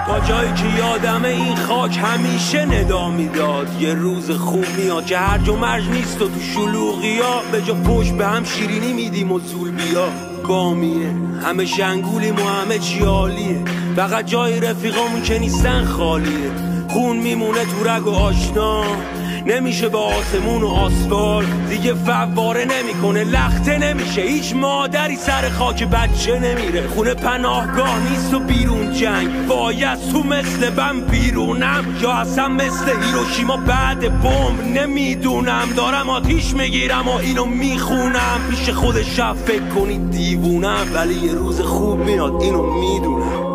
تا جایی که یادمه این خاک همیشه ندا میداد یه روز خوب میاد که هرج و مرج نیست و تو شلوغیا به جا پشت به هم شیرینی میدیم و زول بیا بامیه همه شنگولیم و همه چی عالیه فقط جای رفیقامون که نیستن خالیه خون میمونه تو رگ و آشنا نمیشه به آسمون و آسفال دیگه فواره نمیکنه لخته نمیشه هیچ مادری سر خاک بچه نمیره خونه پناهگاه نیست و بیرون جنگ باید تو مثل من بیرونم یا اصلا مثل هیروشیما بعد بمب نمیدونم دارم آتیش میگیرم و اینو میخونم پیش خود شب فکر کنید دیوونم ولی یه روز خوب میاد اینو میدونم